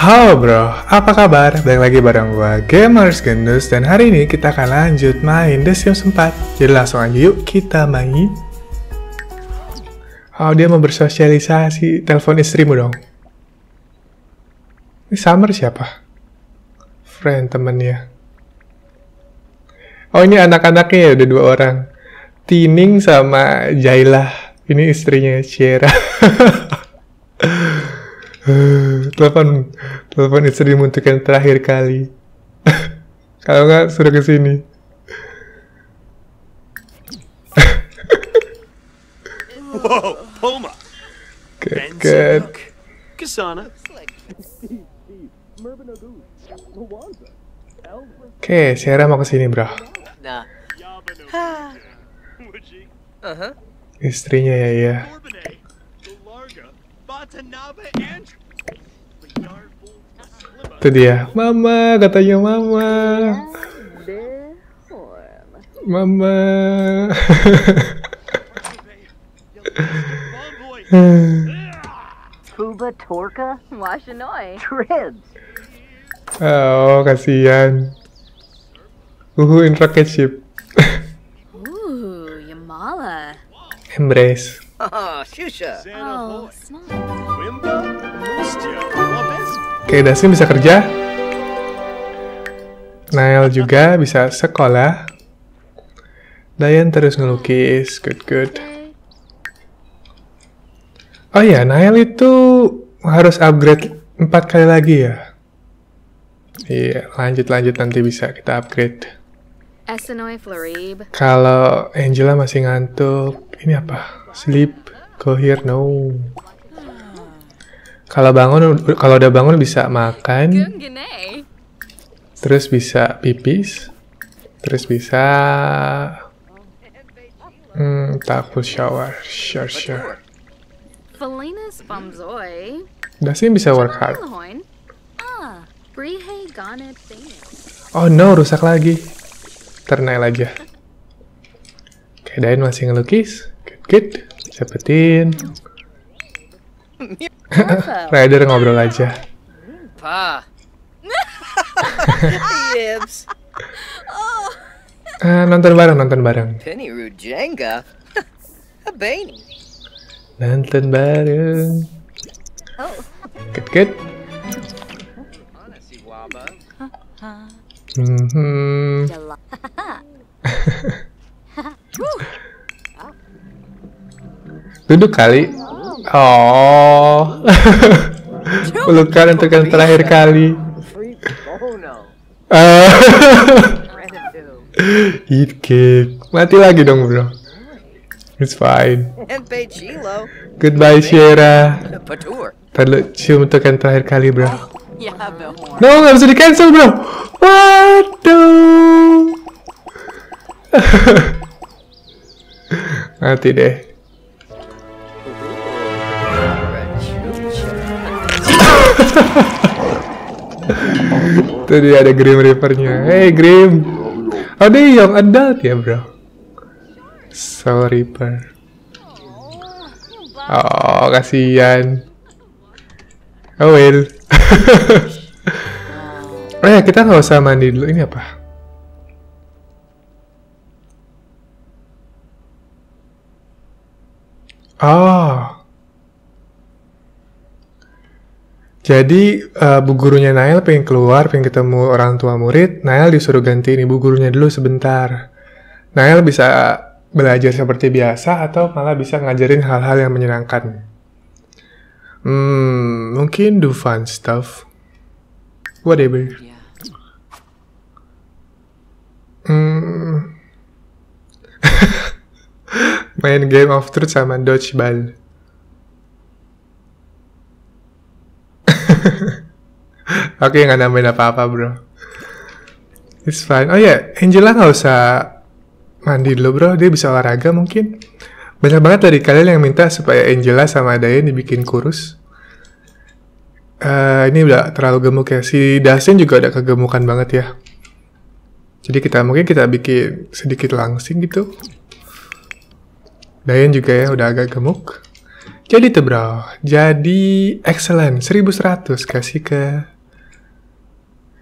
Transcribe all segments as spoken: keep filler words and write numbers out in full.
Halo bro, apa kabar? Balik lagi bareng gua Gamers Gendus. Dan hari ini kita akan lanjut main The Sims empat. Jadi langsung aja yuk kita main. Oh, dia mau bersosialisasi. Telepon istrimu dong. Ini Summer siapa? Friend temennya. Oh, ini anak-anaknya ya, udah dua orang. Tining sama Jailah. Ini istrinya Sierra. telepon telepon istrimu untuk yang terakhir kali. Kalau nggak suruh ke sini. Whoa, Poma. Good, good. Kasana. Oke, Sierra mau ke sini, bro. Nah. Uh-huh. Istrinya ya, ya. Itu dia, mama, katanya mama. Mama. Tuba Torka Washanoi Tribs. Oh, kasihan. Uhu in rocket ship. Ooh, Yamala. Embrace. Oh, Shusha. Oh, snot. Oke, Dasin bisa kerja. Nail juga bisa sekolah. Dayan terus ngelukis. Good, good. Oh ya, Nail itu harus upgrade empat kali lagi ya. Iya, lanjut-lanjut nanti bisa kita upgrade. Essenoi Florib. Kalau Angela masih ngantuk, ini apa? Sleep, go here, no. Kalau bangun, kalau udah bangun bisa makan, Gungane. terus bisa pipis, terus bisa hmm, tak full shower, sure sure. Felina Spamzoi. Dasin bisa work hard. Alahoin. Ah, Brihe Ganet Thanet. Oh no, rusak lagi. Ternail aja. Oke, Dayan masih ngelukis. Good, good. Cepetin. Rider ngobrol aja. Pa. Yibs. Ah, nonton bareng, nonton bareng. Penny Rujenga. Abani. Nonton bareng. Oh. Good, good. Honestly, Waba. Hmm. Jala. Duduk kali. Oh. Pelukan untuk yang terakhir kali. Oh no. Ah. Renato. Eat cake. Mati lagi dong, bro. It's fine. And Chilo. Goodbye, Sierra. Patur. Terlalu cium untuk yang terakhir kali, bro. Yeah, Bill. No, nggak bisa di cancel, bro. Waduh. Mati deh. Tadi ada Grim Reaper-nya. Hey, Grim. Oh, dia young adult ya, bro. Soul Reaper. Oh, kasihan. Oh, well. Oh ya, kita nggak usah mandi dulu. Ini apa? Oh. Jadi, uh, bu gurunya Nail pengen keluar, pengen ketemu orang tua murid. Nail disuruh gantiin ibu gurunya dulu sebentar. Nail bisa belajar seperti biasa atau malah bisa ngajarin hal-hal yang menyenangkan. Hmm, mungkin do fun stuff. Whatever. Hmm. Main Game of Truth sama dodgeball. Oke, nggak nambahin apa-apa, bro. It's fine. Oh ya, yeah. Angela nggak usah mandi dulu, bro. Dia bisa olahraga mungkin. Banyak banget dari kalian yang minta supaya Angela sama Dayan dibikin kurus. Uh, ini udah terlalu gemuk ya. Si Dasin juga udah kegemukan banget ya. Jadi kita mungkin kita bikin sedikit langsing gitu. Dayan juga ya udah agak gemuk. Jadi tuh bro, jadi excellent seribu seratus kasih ke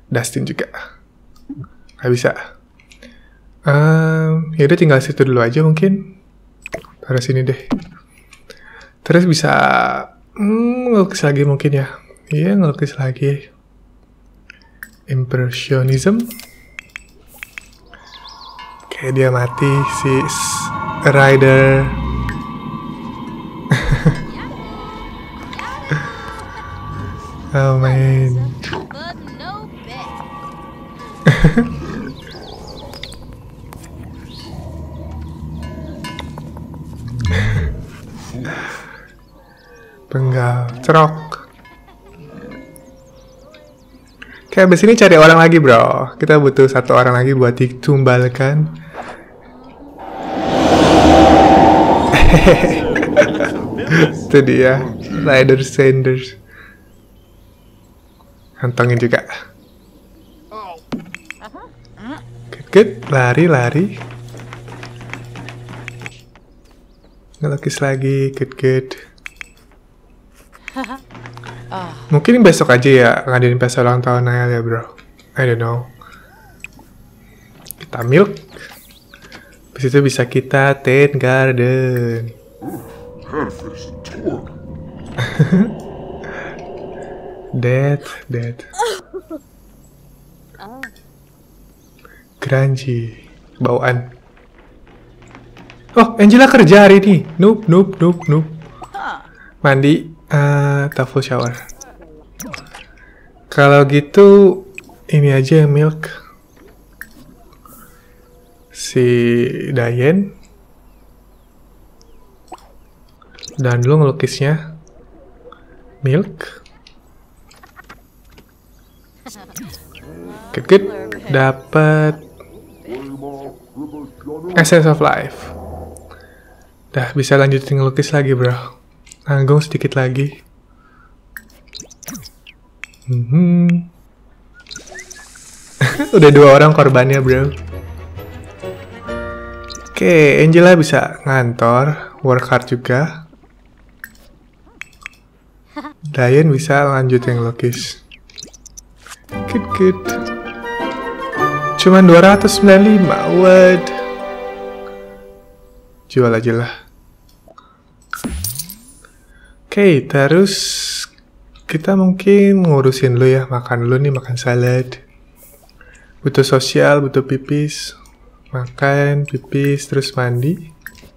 Dustin juga. Nggak bisa. Um, ya udah tinggal situ dulu aja mungkin. Taruh sini deh. Terus bisa hmm, ngelukis lagi mungkin ya. Iya, ngelukis lagi. Impressionism. Kayak dia mati si Rider. Oh man. But no bet. Penggal, cerok. Oke, abis ini cari orang lagi bro. Kita butuh satu orang lagi buat ditumbalkan. Itu dia, Rider Sanders. Kantongin juga. Good, good. Lari, lari. Ngelukis lagi, good, good. Mungkin besok aja ya ngadain pesta ulang tahun Nael ya bro. I don't know. Kita milk. Habis itu bisa kita Ten Garden. Dead, dead. Grungy. Bauan. Oh, Angela kerja hari ini. Nope, nope, nope, nope. Mandi. Uh, tak full shower. Kalau gitu ini aja yang milk. Si Diane. Dan lu ngelukisnya milk. Good, good. Dapat Essence of Life. Dah bisa lanjutin ngelukis lagi bro. Nanggung sedikit lagi. Mm-hmm. Udah dua orang korbannya bro. Oke, Angela bisa ngantor, work hard juga. Diane bisa lanjutin ngelukis. Good, good. Cuman dua ratus sembilan puluh lima, what? Jual aja lah. Oke, okay, terus kita mungkin ngurusin dulu ya, makan dulu nih, makan salad. Butuh sosial, butuh pipis. Makan, pipis, terus mandi.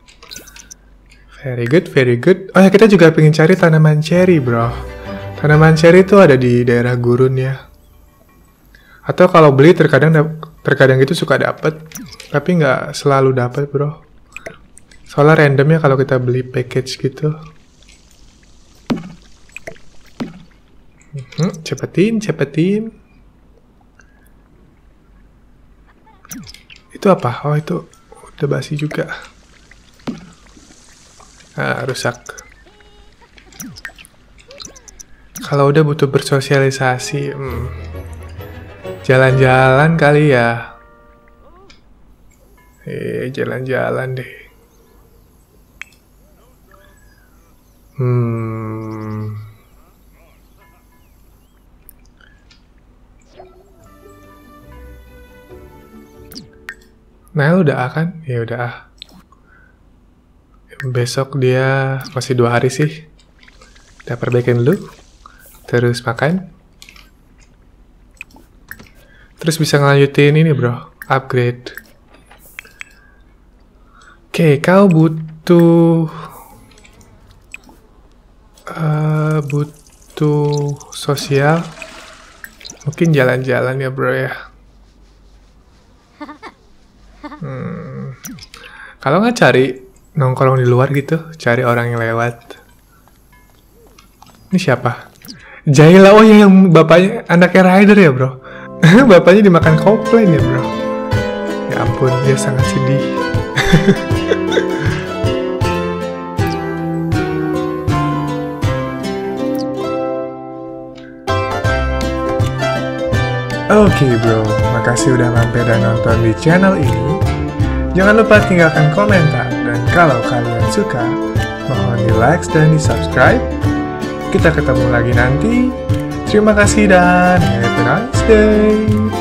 Very good, very good. Oh ya, kita juga pengen cari tanaman cherry, bro. Tanaman cherry itu ada di daerah gurun ya. Atau kalau beli terkadang terkadang itu suka dapet, tapi nggak selalu dapet, bro. Soalnya random ya kalau kita beli package gitu. Hmm, cepetin, cepetin. Itu apa? Oh, itu udah basi juga. Ah, rusak. Kalau udah butuh bersosialisasi, hmm, jalan-jalan kali ya. Eh, jalan-jalan deh. Hmm. Nah, udah kan? Ya udah. Besok dia masih dua hari sih. Kita perbaikin dulu. Terus makan. Terus bisa ngelanjutin ini bro. Upgrade. Oke, kau butuh... Uh, butuh sosial. Mungkin jalan-jalan ya bro ya. Hmm. Kalau nggak cari nongkrong di luar gitu, cari orang yang lewat. Ini siapa? Jaila, oh ya yang bapaknya anaknya Rider ya bro. Bapaknya dimakan komplain ya bro. Ya ampun, dia sangat sedih. Oke okay, bro, makasih udah mampir dan nonton di channel ini. Jangan lupa tinggalkan komentar, dan kalau kalian suka, mohon di like dan di subscribe. Kita ketemu lagi nanti. Terima kasih dan have a nice day.